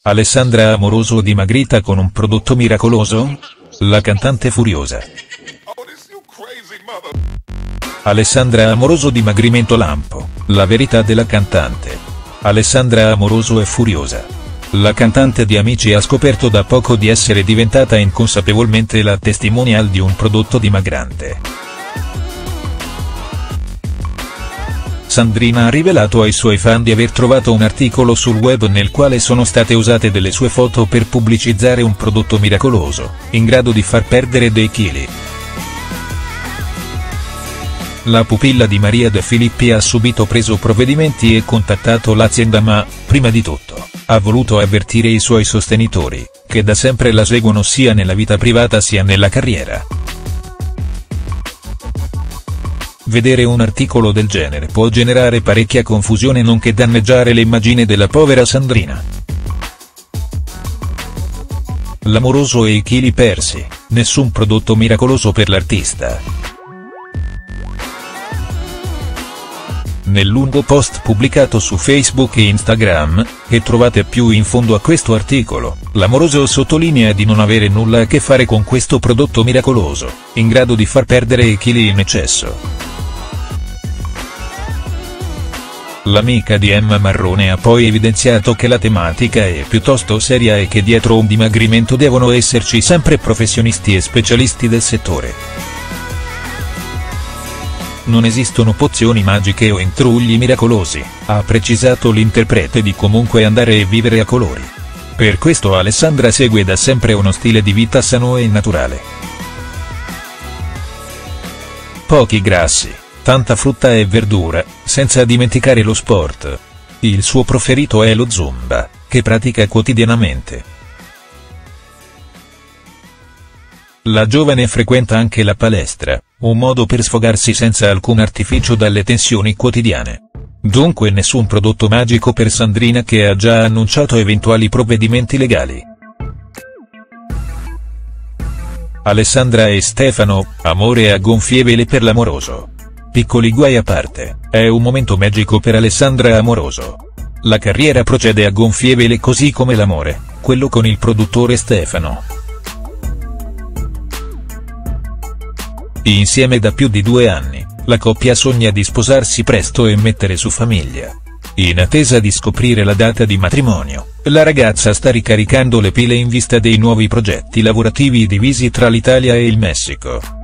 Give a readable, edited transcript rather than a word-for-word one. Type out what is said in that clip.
Alessandra Amoroso dimagrita con un prodotto miracoloso? La cantante furiosa. Alessandra Amoroso dimagrimento lampo, la verità della cantante. Alessandra Amoroso è furiosa. La cantante di Amici ha scoperto da poco di essere diventata inconsapevolmente la testimonial di un prodotto dimagrante. Sandrina ha rivelato ai suoi fan di aver trovato un articolo sul web nel quale sono state usate delle sue foto per pubblicizzare un prodotto miracoloso, in grado di far perdere dei chili. La pupilla di Maria De Filippi ha subito preso provvedimenti e contattato l'azienda ma, prima di tutto, ha voluto avvertire i suoi sostenitori, che da sempre la seguono sia nella vita privata sia nella carriera. Vedere un articolo del genere può generare parecchia confusione nonché danneggiare l'immagine della povera Sandrina. L'amoroso e i chili persi, nessun prodotto miracoloso per l'artista. Nel lungo post pubblicato su Facebook e Instagram, che trovate più in fondo a questo articolo, l'amoroso sottolinea di non avere nulla a che fare con questo prodotto miracoloso, in grado di far perdere i chili in eccesso. L'amica di Emma Marrone ha poi evidenziato che la tematica è piuttosto seria e che dietro un dimagrimento devono esserci sempre professionisti e specialisti del settore. Non esistono pozioni magiche o intrugli miracolosi, ha precisato l'interprete di Comunque andare e vivere a colori. Per questo Alessandra segue da sempre uno stile di vita sano e naturale. Pochi grassi, tanta frutta e verdura, senza dimenticare lo sport. Il suo preferito è lo Zumba, che pratica quotidianamente. La giovane frequenta anche la palestra, un modo per sfogarsi senza alcun artificio dalle tensioni quotidiane. Dunque nessun prodotto magico per Sandrina, che ha già annunciato eventuali provvedimenti legali. Alessandra e Stefano, amore a gonfie vele per l'amoroso. Piccoli guai a parte, è un momento magico per Alessandra Amoroso. La carriera procede a gonfie vele così come l'amore, quello con il produttore Stefano. Insieme da più di 2 anni, la coppia sogna di sposarsi presto e mettere su famiglia. In attesa di scoprire la data di matrimonio, la ragazza sta ricaricando le pile in vista dei nuovi progetti lavorativi divisi tra l'Italia e il Messico.